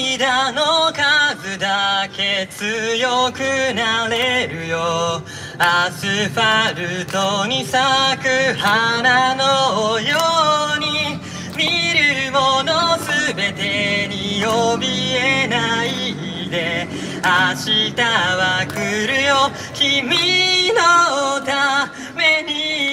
涙の数だけ強くなれるよ。アスファルトに咲く花のように、見るものすべてに怯えないで。明日は来るよ、君のため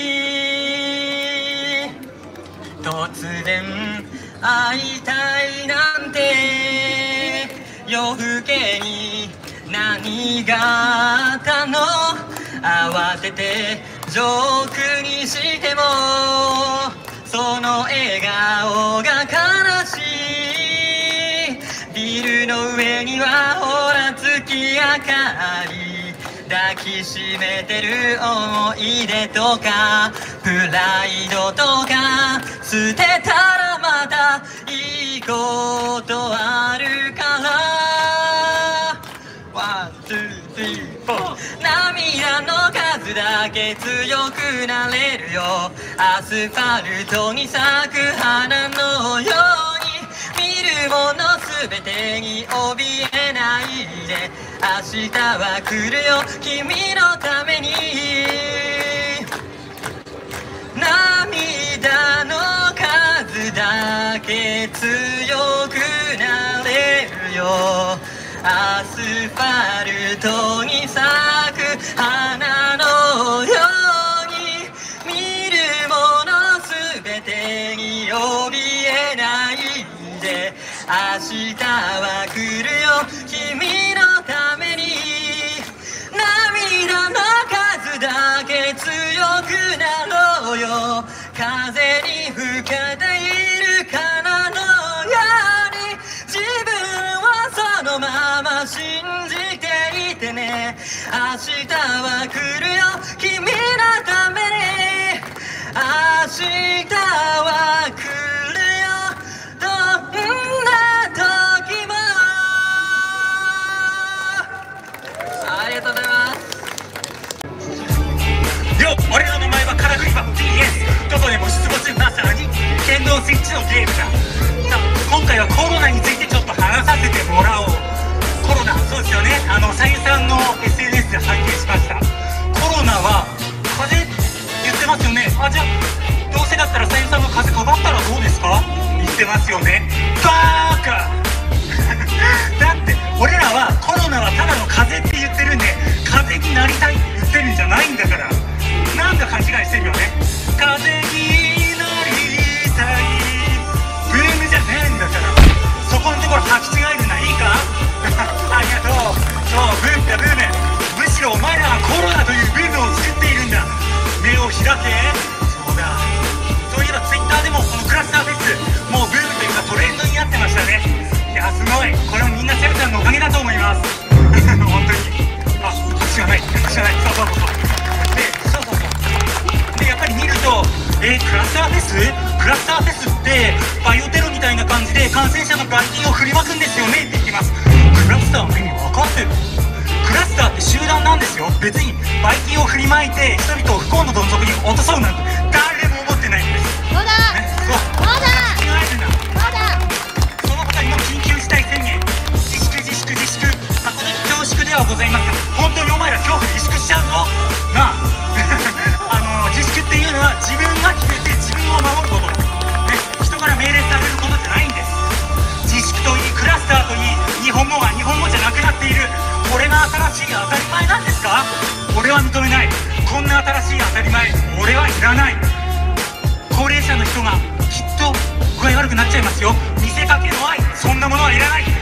に。突然会いたいなんて夜更けに何があったの。慌ててジョークにしてもその笑顔が悲しい。ビルの上にはほら月明かり、抱きしめてる思い出とかプライドとか捨てたらまたいいことあるから。ワン、ツー、スリー、フォー。涙の数だけ強くなれるよ。アスファルトに咲く花のように、見るものすべてに怯えないで。明日は来るよ、君のために。涙の数だけ強くなれるよ。アスファルトに咲く花のように、見るものすべてに怯えないで。明日は来るよ、君のために。涙の数だけ強くなろうよ。風に吹かれているかなのように、自分をそのまま信じていてね。明日は来るよ、君のために。明日は来るよ、どんな時も。ありがとうございます。 よっ、俺の名前はカラクリバ DS。 どこでも出没、まさに剣道スイッチのゲームだ。さあ、今回はコロナについてちょっと話させてもらおう。コロナ、そうですよね。さゆさんの SNS で拝見しました。コロナは風邪言ってますよね。あ、じゃあどうせだったらさゆさんも風邪かかったらどうですか。言ってますよね。バーカだって俺らはコロナはただの風邪って言ってるんで、風邪になりたいって言ってるんじゃないんだから。なんか勘違いしてるよね。風邪になりたいブームじゃねえんだから、そこのところ履き違えるな、いいかありがとう。そう、ブームだブーム。むしろお前らはコロナというブームを作っているんだ。目を開け。そうだ、そういえばツイッターでもこのクラスターフェス、もうブームというかトレンドになってましたね。いや、すごい。これはみんなセルさんのおかげだと思います本当に。あ、知らない知らない。そうそうそう。で、そうそうそう。で、やっぱり見ると、クラスターフェスってバイオテロみたいな感じで感染者のバイキンを振りまくんですよねって言ってます。クラスターの意味分かってる？クラスターって集団なんですよ。別にバイキンを振りまいて人々を不幸のどん底に落とそうなんて誰も思ってないんです。 そうだ、 ね、 そうだ、そうだ。 その他にも緊急事態宣言、自粛自粛自粛、誠に恐縮ではございますが、本当にお前ら恐怖で自粛しちゃうのなあ自粛っていうのは自分が決めて自分を守ること、ね、人から命令されることじゃないんです。自粛といいクラスターといい、日本語が日本語じゃなくなっている。これが新しい当たり前なんですか？俺は認めない。こんな新しい当たり前俺はいらない。高齢者の人がきっと具合悪くなっちゃいますよ。見せかけの愛、そんなものはいらない。